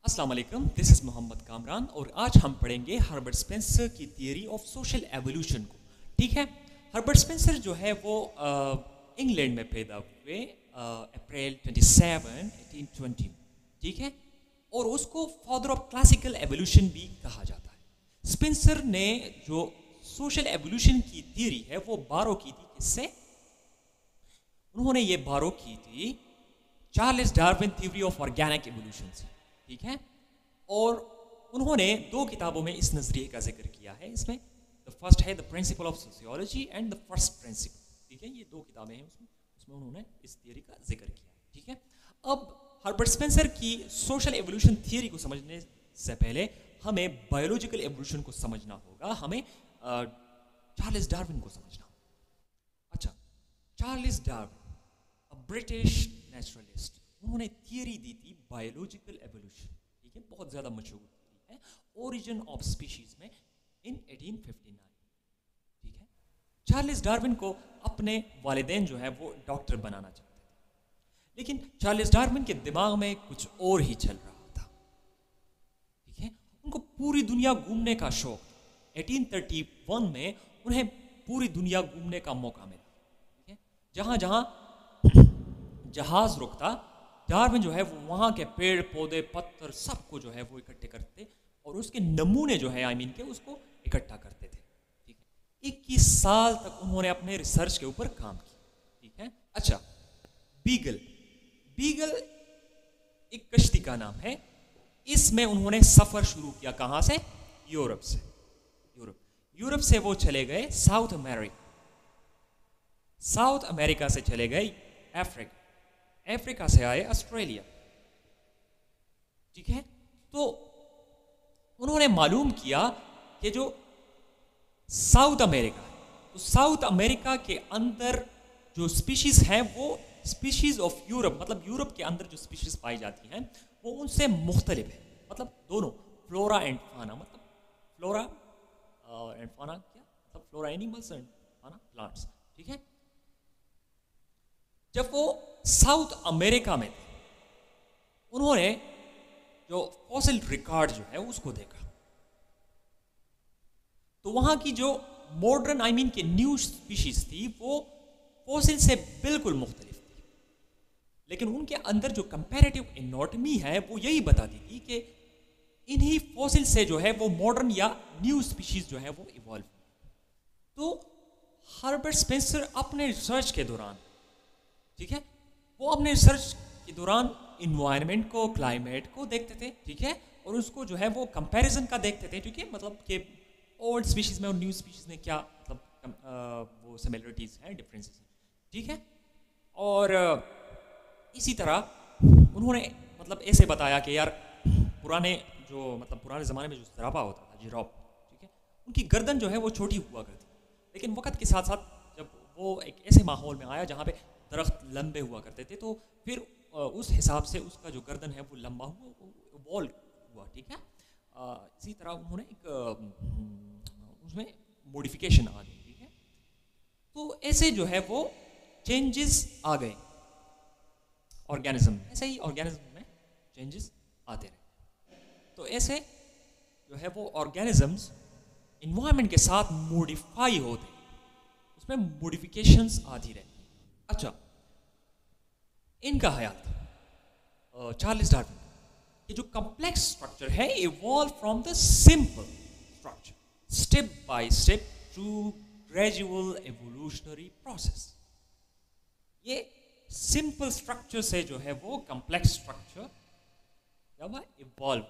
अस्सलाम वालेकुम, this is Mohammad Kamran और आज हम पढ़ेंगे हर्बर्ट स्पेंसर की थियरी ऑफ सोशल एवोल्यूशन को। ठीक है, हर्बर्ट स्पेंसर जो है वो इंग्लैंड में पैदा हुए अप्रैल 27, 1820। ठीक है, और उसको फादर ऑफ क्लासिकल एवोल्यूशन भी कहा जाता है। स्पेंसर ने जो सोशल एवोल्यूशन की थियरी है वो बारो की थी। किससे? उन्होंने ये बारो की थी Charles Darwin theory of organic evolution से। ठीक है, और उन्होंने दो किताबों में इस नजरिए का जिक्र किया है। इसमें द फर्स्ट है the principle of sociology and the first principle. ठीक है, ये दो किताबें हैं, उसमें उन्होंने इस थियरी का जिक्र किया है। ठीक है, अब हर्बर्ट स्पेंसर की सोशल एवोल्यूशन थियरी को समझने से पहले हमें बायोलॉजिकल एवोल्यूशन को समझना होगा, हमें चार्ल्स डार्विन को समझना होगा। अच्छा, Charles Darwin a British naturalist, उन्होंने थियरी दी थी बायोलॉजिकल एवोल्यूशन। ठीक है, बहुत ज़्यादा मशहूर थियरी है, ओरिजिन ऑफ स्पीशीज में इन 1859। ठीक है, चार्ल्स डार्विन को अपने वालिदैन जो है वो डॉक्टर बनाना चाहते थे, लेकिन चार्ल्स डार्विन के दिमाग में कुछ और ही चल रहा था। ठीक है, उनको पूरी दुनिया घूमने का शौक था। 1831 में उन्हें पूरी दुनिया घूमने का मौका मिला। ठीक है, जहाँ जहाँ जहाज रुकता, डार्विन जो है वो वहाँ के पेड़ पौधे पत्थर सबको जो है वो इकट्ठे करते और उसके नमूने जो है के उसको इकट्ठा करते थे। ठीक है, 21 साल तक उन्होंने अपने रिसर्च के ऊपर काम किया। ठीक है, अच्छा, बीगल बीगल एक कश्ती का नाम है। इसमें उन्होंने सफर शुरू किया। कहाँ से? यूरोप से। यूरोप से वो चले गए साउथ अमेरिका, साउथ अमेरिका से चले गए अफ्रीका, अफ्रीका से आए ऑस्ट्रेलिया। ठीक है, तो उन्होंने मालूम किया कि जो साउथ अमेरिका है, तो साउथ अमेरिका के अंदर जो स्पीशीज हैं वो स्पीशीज ऑफ यूरोप, मतलब यूरोप के अंदर जो स्पीशीज पाई जाती हैं वो उनसे मुख्तलिफ है। मतलब दोनों फ्लोरा एंड फाना, मतलब फ्लोरा एंड फाना क्या, मतलब flora animals and fauna plants. ठीक है, जब वो साउथ अमेरिका में थे, उन्होंने जो फॉसिल रिकॉर्ड जो है उसको देखा, तो वहां की जो मॉडर्न के न्यू स्पीशीज थी वो फॉसिल से बिल्कुल मुख्तलिफ थी, लेकिन उनके अंदर जो कंपैरेटिव एनाटॉमी है वो यही बताती थी कि इन्हीं फॉसिल से जो है वो मॉडर्न या न्यू स्पीशीज जो है वो इवॉल्व। तो हर्बर्ट स्पेंसर अपने रिसर्च के दौरान, ठीक है, वो अपने रिसर्च के दौरान इन्वायरमेंट को, क्लाइमेट को देखते थे। ठीक है, और उसको जो है वो कंपैरिजन का देखते थे। ठीक है, मतलब कि ओल्ड स्पीशीज में और न्यू स्पीशीज में क्या मतलब वो सिमिलरिटीज हैं, डिफरेंसेस हैं। ठीक है, और इसी तरह उन्होंने मतलब ऐसे बताया कि यार पुराने ज़माने में जो ज़राबा होता था, जिराफ, ठीक है, उनकी गर्दन जो है वो छोटी हुआ करती, लेकिन वक्त के साथ साथ जब वो एक ऐसे माहौल में आया जहाँ पे दरख्त लंबे हुआ करते थे, तो फिर उस हिसाब से उसका जो गर्दन है वो लंबा हुआ, इवॉल्व हुआ। ठीक है, इसी तरह उन्होंने एक उसमें मॉडिफिकेशन आ गई। ठीक है, तो ऐसे जो है वो चेंजेस आ गए ऑर्गेनिज्म में, ऐसे ही ऑर्गेनिज्म में चेंजेस आते रहे। तो ऐसे जो है वो ऑर्गेनिजम्स इन्वायरमेंट के साथ मॉडिफाई होते, उसमें मॉडिफिकेशंस आती रहती। अच्छा, इनका ख्याल चार्ल्स डार्विन कि जो कॉम्प्लेक्स स्ट्रक्चर है evolve from the simple structure step by step through gradual evolutionary process. ये सिंपल स्ट्रक्चर से जो है वो कॉम्प्लेक्स स्ट्रक्चर जब इवॉल्व,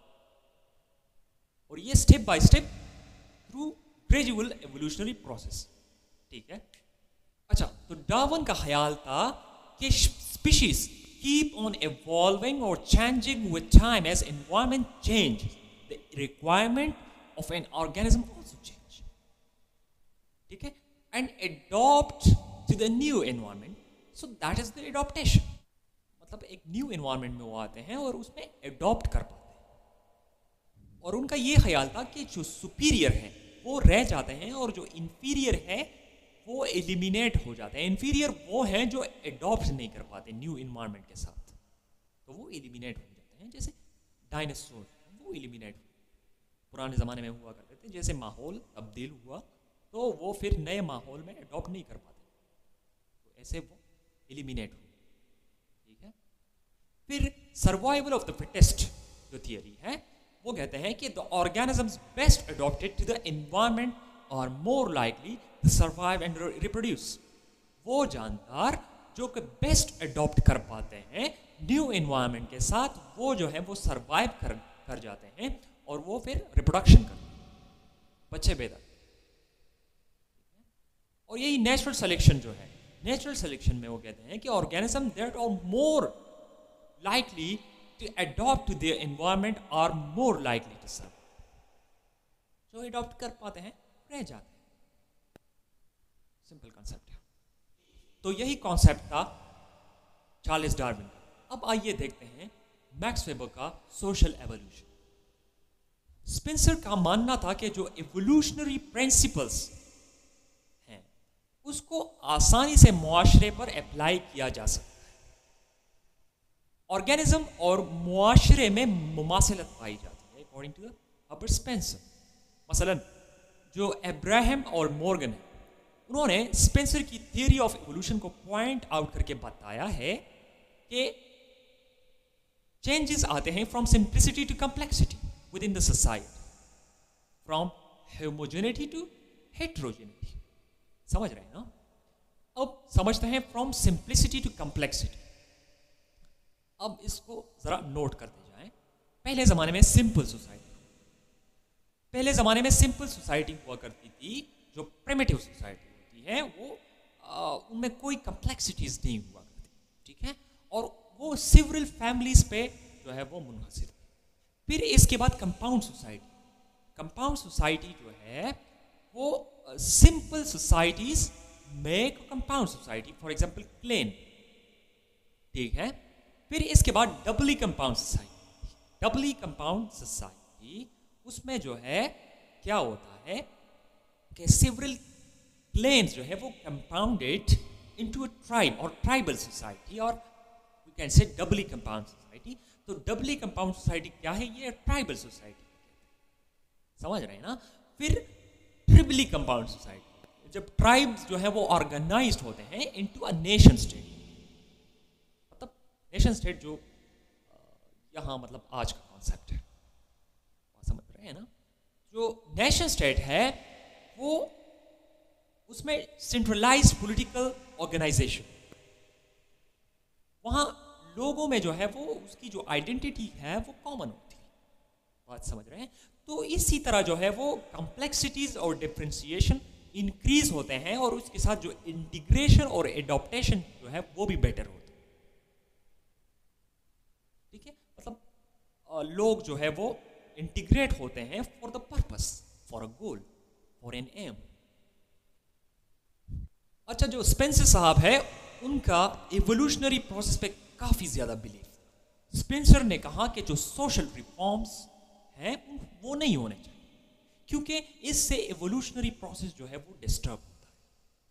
और ये step by step through gradual evolutionary process. ठीक है, अच्छा, तो डार्विन का ख्याल था कि स्पीशीज कीप ऑन इवॉल्विंग और changing with time as environment change, the requirement of an organism also change. ठीक है, and adopt to the new environment, so that is the adaptation. मतलब एक न्यू एनवायरनमेंट में वो आते हैं और उसमें अडॉप्ट कर पाते हैं, और उनका ये ख्याल था कि जो सुपीरियर है वो रह जाते हैं और जो इंफीरियर है वो एलिमिनेट हो जाते हैं। इंफीरियर वो हैं जो अडॉप्ट नहीं कर पाते न्यू इन्वायरमेंट के साथ, तो वो एलिमिनेट हो जाते हैं। जैसे डायनासोर वो एलिमिनेट हुए, पुराने ज़माने में हुआ करते थे, जैसे माहौल तब्दील हुआ तो वो फिर नए माहौल में अडॉप्ट नहीं कर पाते, तो ऐसे वो एलिमिनेट हुए, ठीक है। फिर सर्वाइवल ऑफ द फिटेस्ट जो थियरी है वो कहते हैं कि the organisms best adopted to the environment are more likely to survive and reproduce. वो जानदार जो कि बेस्ट अडॉप्ट कर पाते हैं न्यू एनवायरनमेंट के साथ, वो जो है वो सर्वाइव कर जाते हैं और वो फिर रिप्रोडक्शन करते हैं, बच्चे पैदा। और यही नेचुरल सिलेक्शन जो है, नेचुरल सिलेक्शन में वो कहते हैं कि organism that are more likely to adopt to their environment are more likely to survive. जो अडॉप्ट कर पाते हैं रह जाते हैं, सिंपल कॉन्सेप्ट है। तो यही कॉन्सेप्ट था चार्ल्स डार्विन का। अब आइए देखते हैं मैक्स वेबर का सोशल एवोल्यूशन। स्पेंसर का मानना था कि जो एवोल्यूशनरी प्रिंसिपल्स हैं उसको आसानी से मुआशरे पर अप्लाई किया जा सकता है। ऑर्गेनिज्म और मुआशरे में मुमासिलत पाई जाती है अकॉर्डिंग टू हर्बर्ट स्पेंसर। मसलन जो अब्राहम और मॉर्गन है, उन्होंने स्पेंसर की थियरी ऑफ इवोल्यूशन को पॉइंट आउट करके बताया है कि चेंजेस आते हैं from simplicity to complexity within the society, from homogeneity to heterogeneity. समझ रहे हैं ना? अब समझते हैं फ्रॉम सिंप्लिसिटी टू कॉम्प्लेक्सिटी। अब इसको जरा नोट करते जाएं। पहले जमाने में सिंपल सोसाइटी हुआ करती थी, जो प्रिमिटिव सोसाइटी होती है वो उनमें कोई कॉम्प्लेक्सिटीज नहीं हुआ करती, ठीक है, और वो सिवरल फैमिलीज पे जो है वो मुनहसिर। फिर इसके बाद कंपाउंड सोसाइटी जो है वो simple societies make compound society, for example clan, ठीक है। फिर इसके बाद डबली कंपाउंड सोसाइटी, उसमें जो है क्या होता है कि सिवरल क्लेन्स जो है वो कंपाउंडेड इनटू अ ट्राइब और ट्राइबल सोसाइटी, और we can say doubly compound society. तो डबली कंपाउंड सोसाइटी क्या है? ये ट्राइबल सोसाइटी, समझ रहे हैं ना? फिर ट्रिपली कंपाउंड सोसाइटी, जब ट्राइब्स जो है वो ऑर्गेनाइज्ड होते हैं इनटू अ नेशन स्टेट, मतलब नेशन स्टेट जो यहाँ मतलब आज का कॉन्सेप्ट है, समझ रहे हैं ना? जो नेशन स्टेट है वो उसमें सेंट्रलाइज्ड पॉलिटिकल ऑर्गेनाइजेशन, वहां लोगों में जो है वो उसकी जो आइडेंटिटी है वो कॉमन होती है, बात समझ रहे हैं? तो इसी तरह जो है वो कॉम्प्लेक्सिटीज और डिफरेंशिएशन इंक्रीज होते हैं और उसके साथ जो इंटीग्रेशन और एडॉप्टेशन जो है वो भी बेटर होते हैं, ठीक है। मतलब लोग जो है वो इंटीग्रेट होते हैं for the purpose, for a goal, for an aim. अच्छा, जो स्पेंसर साहब है उनका इवोल्यूशनरी प्रोसेस पे काफी ज्यादा बिलीव। स्पेंसर ने कहा कि जो सोशल रिफॉर्म्स हैं वो नहीं होने चाहिए, क्योंकि इससे इवोल्यूशनरी प्रोसेस जो है वो डिस्टर्ब होता है,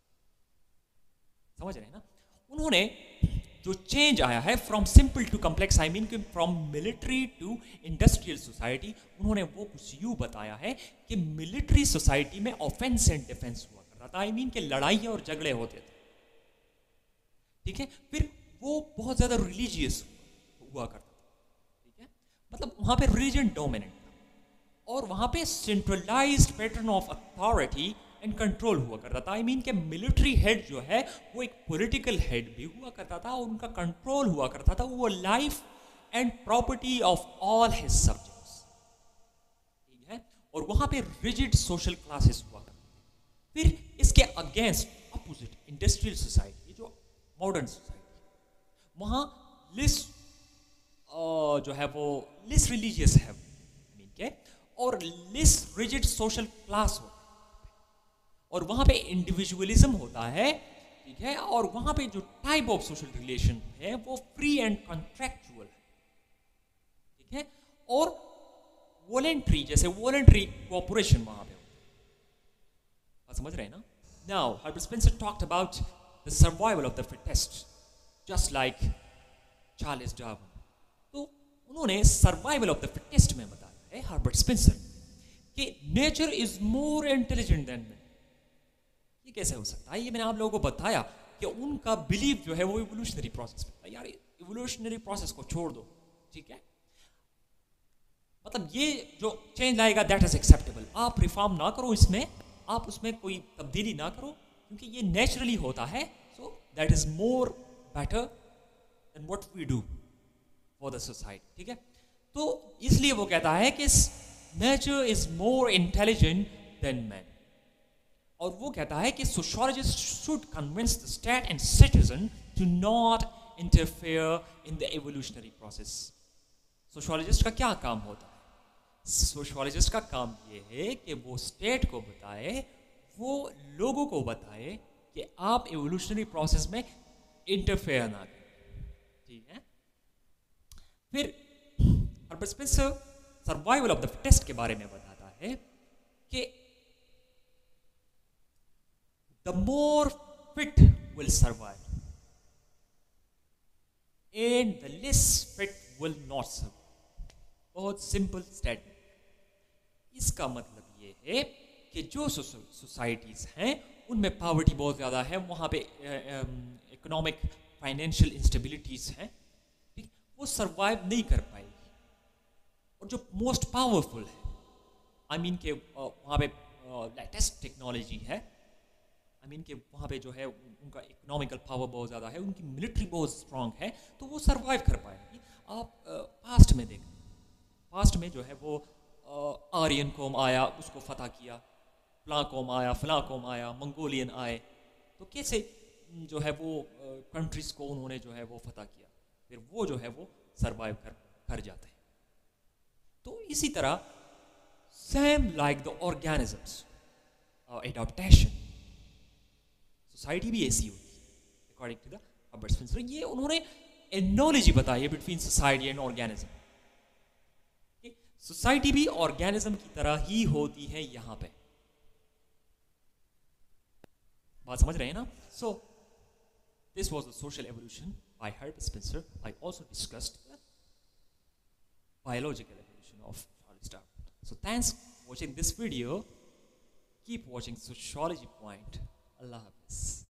समझ रहे हैं ना? उन्होंने जो चेंज आया है from simple to complex, I mean from military to industrial society, उन्होंने वो कुछ यूं बताया है कि मिलिट्री सोसाइटी में ऑफेंस एंड डिफेंस हुआ कर रहा था, आई मीन कि लड़ाई और झगड़े होते थे, ठीक है। फिर वो बहुत ज्यादा रिलीजियस हुआ करता था, ठीक है, मतलब वहां पे रिलीजन डोमिनेंट था और वहां पे centralised pattern of authority and control हुआ करता था। आई मीन के मिलिट्री हेड जो है वो एक पॉलिटिकल हेड भी हुआ करता था और उनका कंट्रोल हुआ करता था वो life and property of all his subjects, ठीक है, और वहां पे रिजिड सोशल क्लासेस हुआ करते थे। फिर इसके अगेंस्ट अपोजिट इंडस्ट्रियल सोसाइटी, जो मॉडर्न सोसाइटी, वहां लिस्ट जो है वो लिस्ट रिलीजियस है, मीन के, और लिस्ट रिजिड सोशल क्लास होता है, और वहां पे इंडिविजुअलिज्म होता है, ठीक है, और वहां पे जो टाइप ऑफ सोशल रिलेशन है वो फ्री एंड कॉन्ट्रैक्चुअल है, ठीक है, और वॉलेंट्री, जैसे वॉलेंट्री कोऑपरेशन वहां पे होता है, समझ रहे हैं ना? Now Herbert Spencer talked about the survival of the fittest just like Charles Darwin. तो उन्होंने सर्वाइवल ऑफ द फिटेस्ट में बताया है हर्बर्ट स्पेंसर कि nature is more intelligent than man. ये कैसे हो सकता है? ये मैंने आप लोगों को बताया कि उनका बिलीव जो है वो इवोल्यूशनरी प्रोसेस पे था। यार इवोल्यूशनरी प्रोसेस को छोड़ दो, ठीक है, मतलब ये जो चेंज लाएगा दैट इज एक्सेप्टेबल। आप रिफॉर्म ना करो इसमें, आप उसमें कोई तब्दीली ना करो, क्योंकि ये नेचुरली होता है। So that is more better than what we do for the society, ठीक है। तो इसलिए वो कहता है कि nature is more intelligent than man. और वो कहता है कि sociologist should convince the state and citizen to not interfere in the evolutionary process. Sociologist का क्या काम होता है? सोशियोलॉजिस्ट का काम ये है कि वो स्टेट को बताए, वो लोगों को बताए कि आप एवोल्यूशनरी प्रोसेस में इंटरफेयर ना करें, ठीक है। फिर Herbert Spencer survival of the fittest के बारे में बताता है कि the more fit will survive and the less fit will not survive. बहुत सिंपल स्टेटमेंट। इसका मतलब ये है कि जो सोसाइटीज हैं उनमें पॉवर्टी बहुत ज़्यादा है, वहाँ पे इकोनॉमिक फाइनेंशियल इंस्टेबिलिटीज हैं, ठीक, वो सर्वाइव नहीं कर पाएगी। और जो मोस्ट पावरफुल है, आई मीन के वहाँ पे लेटेस्ट टेक्नोलॉजी है, आई मीन के वहाँ पे जो है उनका इकोनॉमिकल पावर बहुत ज़्यादा है, उनकी मिलिट्री बहुत स्ट्रांग है, तो वो सर्वाइव कर पाएगी। आप पास्ट में देखें, पास्ट में जो है वो आर्यन कौम आया, उसको फतह किया, फलां कौम आया, फलां कौम आया, मंगोलियन आए, तो कैसे जो है वो कंट्रीज़ को उन्होंने जो है वो फतह किया, फिर वो जो है वो सर्वाइव कर जाते हैं। तो इसी तरह same like the organisms adaptation, society भी ऐसी होती है according to the Herbert Spencer. ये उन्होंने एनोलॉजी बताई है between society and organism. Society भी ऑर्गेनिज्म की तरह ही होती है यहां पे, बात समझ रहे हैं ना? So this was the social evolution by Herbert Spencer. I also discussed the biological evolution of Charles Darwin. So thanks for watching this video. Keep watching Sociology Point. Allah Hafiz.